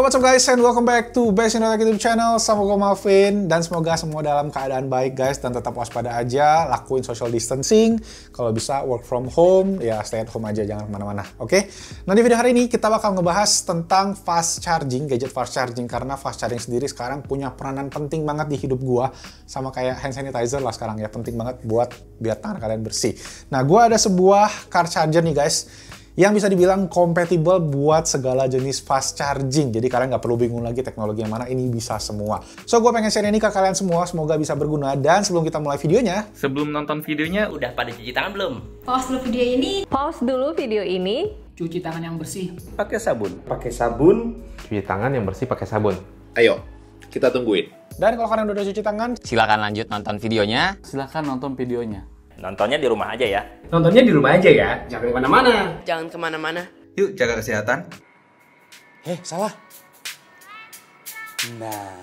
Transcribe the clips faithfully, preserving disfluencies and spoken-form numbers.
Yo, what's up guys, and welcome back to Best in Tech YouTube channel. Sama gue Malvin, dan semoga semua dalam keadaan baik guys, dan tetap waspada aja, lakuin social distancing. Kalau bisa work from home, ya stay at home aja, jangan kemana-mana, oke? Okay? Nah, di video hari ini kita bakal ngebahas tentang fast charging, gadget fast charging, karena fast charging sendiri sekarang punya peranan penting banget di hidup gua, sama kayak hand sanitizer lah sekarang ya, penting banget buat biar tangan kalian bersih. Nah, gua ada sebuah car charger nih guys, yang bisa dibilang kompatibel buat segala jenis fast charging. Jadi kalian nggak perlu bingung lagi teknologi yang mana, ini bisa semua. So, gue pengen share ini ke kalian semua, semoga bisa berguna. Dan sebelum kita mulai videonya, sebelum nonton videonya, udah pada cuci tangan belum? Pause dulu video ini. Pause dulu video ini. Cuci tangan yang bersih. Pakai sabun. Pakai sabun. Cuci tangan yang bersih pakai sabun. Ayo, kita tungguin. dan kalau kalian udah cuci tangan, silakan lanjut nonton videonya. Silakan nonton videonya. Nontonnya di rumah aja ya. Nontonnya di rumah aja ya, jangan kemana-mana. Jangan kemana-mana. Yuk jaga kesehatan. eh salah. Nah.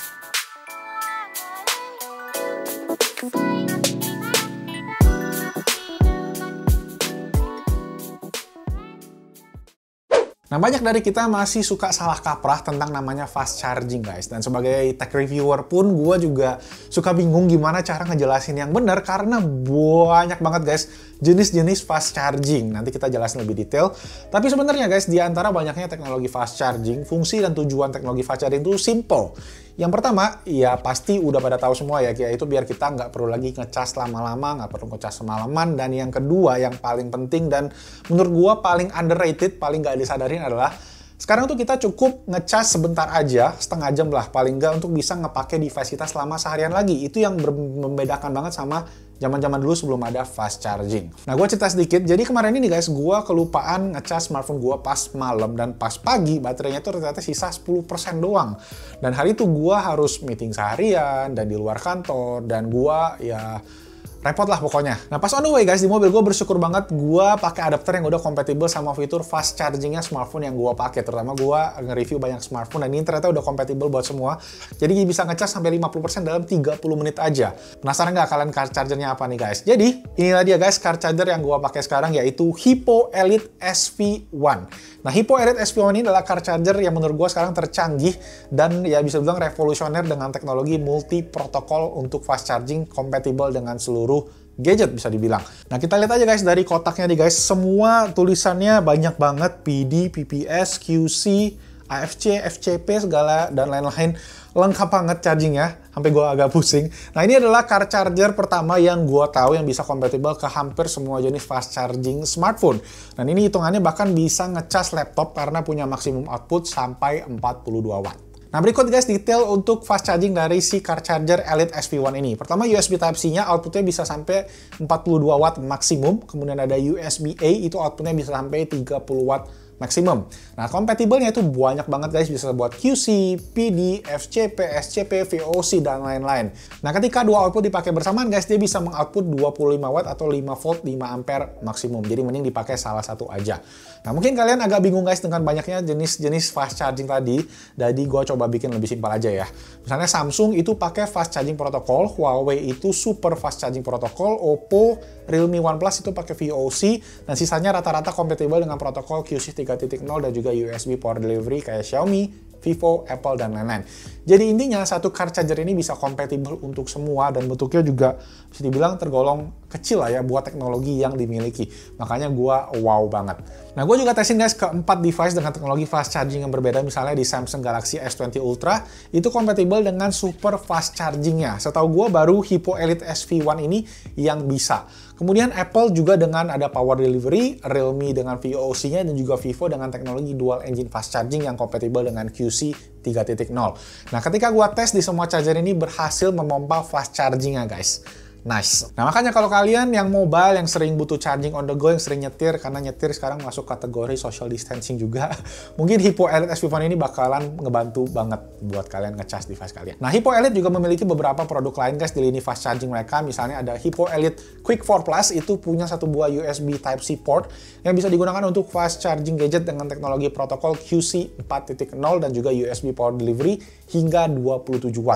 Nah, banyak dari kita masih suka salah kaprah tentang namanya fast charging, guys. Dan sebagai tech reviewer pun, gue juga suka bingung gimana cara ngejelasin yang benar, karena banyak banget, guys, jenis-jenis fast charging. Nanti kita jelasin lebih detail. Tapi sebenarnya, guys, di antara banyaknya teknologi fast charging, fungsi dan tujuan teknologi fast charging itu simple. Yang pertama, ya pasti udah pada tahu semua ya, yaitu biar kita nggak perlu lagi ngecas lama-lama, nggak perlu ngecas semalaman. Dan yang kedua, yang paling penting dan menurut gua paling underrated, paling nggak disadarin adalah sekarang tuh kita cukup ngecas sebentar aja, setengah jam lah paling nggak, untuk bisa ngepake device kita selama seharian lagi. Itu yang membedakan banget sama zaman-zaman dulu sebelum ada fast charging. Nah, gue cerita sedikit. Jadi kemarin ini guys, gue kelupaan ngecas smartphone gue pas malam, dan pas pagi baterainya tuh ternyata sisa sepuluh persen doang. Dan hari itu gue harus meeting seharian dan di luar kantor, dan gue ya repot lah pokoknya. Nah, pas on the way guys, di mobil gue bersyukur banget gue pakai adapter yang udah kompatibel sama fitur fast chargingnya smartphone yang gue pakai. Terutama gue nge-review banyak smartphone, dan ini ternyata udah kompatibel buat semua. Jadi bisa ngecas sampai lima puluh persen dalam tiga puluh menit aja. Penasaran nggak kalian car chargernya apa nih guys? Jadi inilah dia guys car charger yang gue pakai sekarang, yaitu Hippo Elite S V satu. Nah, Hippo Elite S V satu ini adalah car charger yang menurut gue sekarang tercanggih dan ya bisa bilang revolusioner dengan teknologi multi protokol untuk fast charging, kompatibel dengan seluruh gadget bisa dibilang. Nah, kita lihat aja guys dari kotaknya nih guys, semua tulisannya banyak banget, P D, P P S, Q C, A F C, F C P segala dan lain-lain. Lengkap banget chargingnya, sampai gue agak pusing. Nah, ini adalah car charger pertama yang gue tahu yang bisa kompatibel ke hampir semua jenis fast charging smartphone. Dan ini hitungannya bahkan bisa ngecas laptop karena punya maksimum output sampai empat puluh dua watt. Nah, berikut guys detail untuk fast charging dari si car charger Elite S V satu ini. Pertama, U S B Type-C-nya outputnya bisa sampai empat puluh dua watt maksimum. Kemudian ada U S B A, itu outputnya bisa sampai tiga puluh watt maksimum. Nah, kompatibelnya itu banyak banget guys, bisa buat Q C, P D, F C P, S C P, V O C, dan lain-lain. Nah, ketika dua output dipakai bersamaan guys, dia bisa mengoutput dua puluh lima watt atau lima volt lima ampere maksimum. Jadi mending dipakai salah satu aja. Nah, mungkin kalian agak bingung guys dengan banyaknya jenis-jenis fast charging tadi. Jadi gue coba bikin lebih simpel aja ya. Misalnya Samsung itu pakai fast charging protokol, Huawei itu super fast charging protokol, Oppo, Realme, OnePlus itu pakai V O C, dan sisanya rata-rata kompatibel dengan protokol Q C tiga titik nol dan juga U S B Power Delivery kayak Xiaomi, Vivo, Apple, dan lain-lain. Jadi intinya satu car charger ini bisa kompatibel untuk semua, dan bentuknya juga bisa dibilang tergolong kecil lah ya buat teknologi yang dimiliki. Makanya gua wow banget. Nah, gue juga testing guys keempat device dengan teknologi fast charging yang berbeda. Misalnya di Samsung Galaxy S dua puluh Ultra itu kompatibel dengan super fast chargingnya. Setahu gue baru Hippo Elite S V satu ini yang bisa. Kemudian Apple juga dengan ada Power Delivery, Realme dengan V O C-nya, dan juga Vivo dengan teknologi dual engine fast charging yang kompatibel dengan Q C tiga titik nol. Nah, ketika gua tes di semua charger ini berhasil memompa fast charging-nya guys. Nice. Nah, makanya kalau kalian yang mobile, yang sering butuh charging on the go, yang sering nyetir, karena nyetir sekarang masuk kategori social distancing juga, mungkin Hippo Elite S V satu ini bakalan ngebantu banget buat kalian ngecas device kalian. Nah, Hippo Elite juga memiliki beberapa produk lain guys di lini fast charging mereka. Misalnya ada Hippo Elite Quick four Plus, itu punya satu buah U S B Type-C port yang bisa digunakan untuk fast charging gadget dengan teknologi protokol Q C empat titik nol dan juga U S B Power Delivery hingga dua puluh tujuh watt.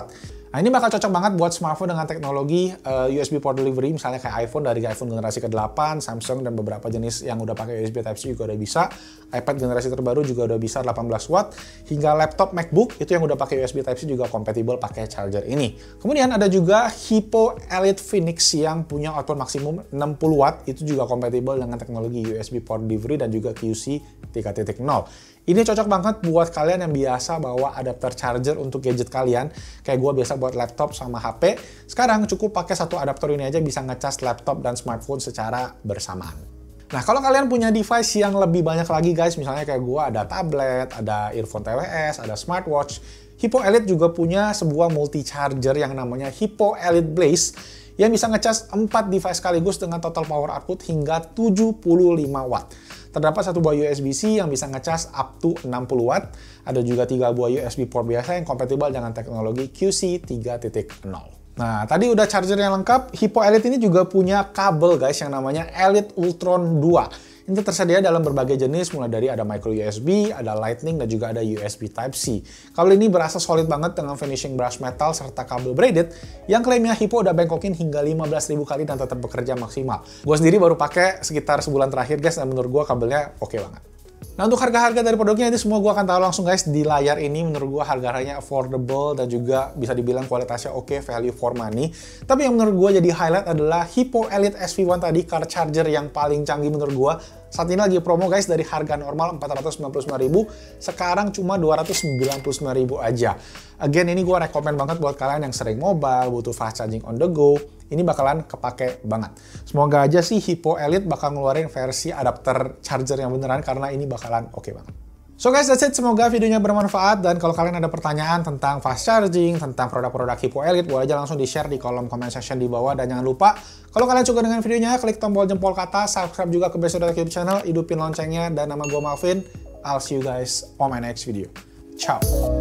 Nah, ini bakal cocok banget buat smartphone dengan teknologi uh, U S B port delivery, misalnya kayak iPhone dari iPhone generasi ke delapan, Samsung dan beberapa jenis yang udah pakai U S B Type-C juga udah bisa. iPad generasi terbaru juga udah bisa delapan belas watt, hingga laptop MacBook itu yang udah pakai U S B Type-C juga kompatibel pakai charger ini. Kemudian ada juga Hippo Elite Phoenix yang punya output maksimum enam puluh watt, itu juga kompatibel dengan teknologi U S B port delivery dan juga Q C tiga titik nol. Ini cocok banget buat kalian yang biasa bawa adapter charger untuk gadget kalian. Kayak gue biasa buat laptop sama H P. Sekarang cukup pakai satu adapter ini aja bisa ngecas laptop dan smartphone secara bersamaan. Nah, kalau kalian punya device yang lebih banyak lagi guys, misalnya kayak gue ada tablet, ada earphone T W S, ada smartwatch, Hippo Elite juga punya sebuah multi charger yang namanya Hippo Elite Blaze yang bisa ngecas empat device sekaligus dengan total power output hingga tujuh puluh lima watt. Terdapat satu buah U S B C yang bisa ngecas up to enam puluh watt. Ada juga tiga buah U S B port biasa yang kompatibel dengan teknologi Q C tiga titik nol. Nah, tadi udah charger yang lengkap. Hippo Elite ini juga punya kabel guys yang namanya Elite Ultron dua. Ini tersedia dalam berbagai jenis, mulai dari ada micro U S B, ada Lightning, dan juga ada U S B Type-C. Kabel ini berasa solid banget dengan finishing brush metal serta kabel braided yang klaimnya Hippo udah bengkokin hingga lima belas ribu kali dan tetap bekerja maksimal. Gue sendiri baru pakai sekitar sebulan terakhir guys, dan menurut gue kabelnya oke banget. Nah, untuk harga-harga dari produknya ini semua gue akan taruh langsung guys di layar ini. Menurut gue harganya affordable dan juga bisa dibilang kualitasnya oke, value for money. Tapi yang menurut gue jadi highlight adalah Hippo Elite S V satu tadi, car charger yang paling canggih menurut gue. Saat ini lagi promo guys, dari harga normal empat ratus sembilan puluh sembilan ribu, sekarang cuma dua ratus sembilan puluh sembilan ribu aja. Again, ini gue rekomen banget buat kalian yang sering mobile, butuh fast charging on the go. Ini bakalan kepake banget. Semoga aja sih Hippo Elite bakal ngeluarin versi adapter charger yang beneran, karena ini bakalan oke banget. So guys, that's it. Semoga videonya bermanfaat, dan kalau kalian ada pertanyaan tentang fast charging, tentang produk-produk Hippo Elite, boleh aja langsung di-share di kolom comment section di bawah. Dan jangan lupa, kalau kalian suka dengan videonya, klik tombol jempol ke atas, subscribe juga ke Besok YouTube channel, hidupin loncengnya, dan nama gue Malvin. I'll see you guys on my next video. Ciao!